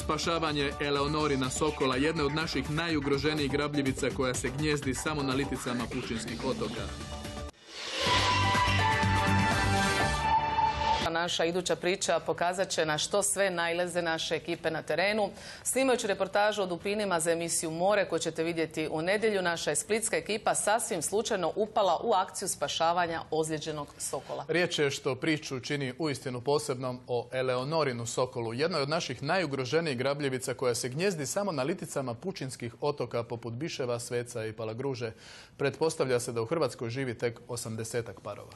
spašavanje Eleonorina sokola, jedne od naših najugroženijih grabljivica koja se gnjezdi samo na liticama pučinskih otoka. Naša iduća priča pokazat će na što sve naileze naše ekipe na terenu. Snimajući reportažu o dupinima za emisiju More koju ćete vidjeti u nedjelju, naša je splitska ekipa sasvim slučajno upala u akciju spašavanja ozlijeđenog sokola. Riječ je što priču čini uistinu posebnom o Eleonorinu sokolu, jednoj od naših najugroženijih grabljivica koja se gnjezdi samo na liticama pučinskih otoka poput Biševa, Sveca i Palagruže. Pretpostavlja se da u Hrvatskoj živi tek 80-ak parova.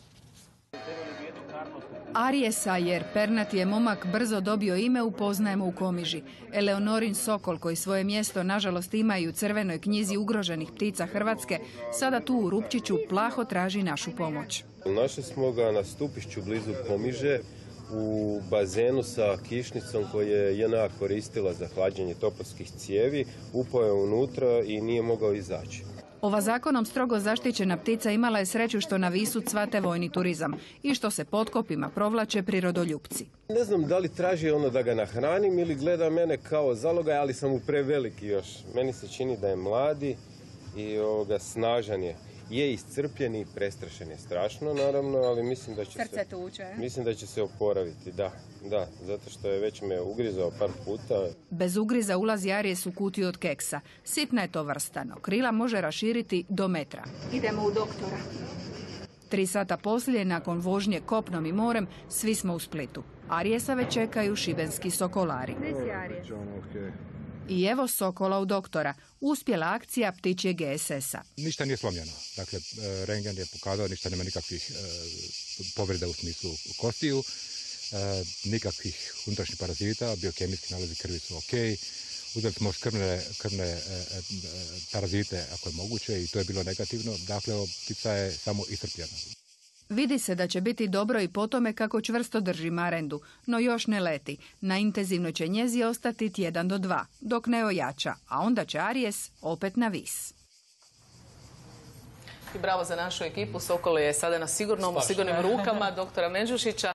Arijesa, jer pernati je momak brzo dobio ime, upoznajemo u Komiži. Eleonorin sokol, koji svoje mjesto nažalost ima i u crvenoj knjizi ugroženih ptica Hrvatske, sada tu u Rupčiću plaho traži našu pomoć. Našli smo ga na stupišću blizu Komiže u bazenu sa kišnicom koju je JNA koristila za hlađenje topovskih cijevi. Upao je unutra i nije mogao izaći. Ova zakonom strogo zaštićena ptica imala je sreću što na Visu cvate vojni turizam i što se potkopima provlače prirodoljupci. Ne znam da li traži ono da ga nahranim ili gleda mene kao zalogaj, ali sam mu preveliki još. Meni se čini da je mladi i snažan je. Je iscrpljen i prestrašen je strašno, naravno, ali mislim da će se oporaviti, da, zato što je već me ugrizao par puta. Bez ugriza ulazi Arijes u kutiju od keksa. Sitna je to vrsta, no krila može raširiti do metra. Idemo u doktora. 3 sata poslije, nakon vožnje kopnom i morem, svi smo u Splitu. Arijesa već čekaju šibenski sokolari. I evo sokola u doktora. Uspjela akcija ptičjeg GSS-a. Ništa nije slomljeno. Dakle, rentgen je pokazao ništa, nema nikakvih povreda u smislu kostiju, nikakvih unutrašnjih parazita, biokemijski nalazi krvi su ok. Uzeli smo krvne parazite ako je moguće i to je bilo negativno. Dakle, ptica je samo iscrpljena. Vidi se da će biti dobro i po tome kako čvrsto drži marendu, no još ne leti. Na intenzivnoj će njezi ostati tjedan do 2, dok ne ojača, a onda će Arijes opet na Vis. I bravo za našu ekipu, sokol je sada na sigurnim rukama doktora Menđušića.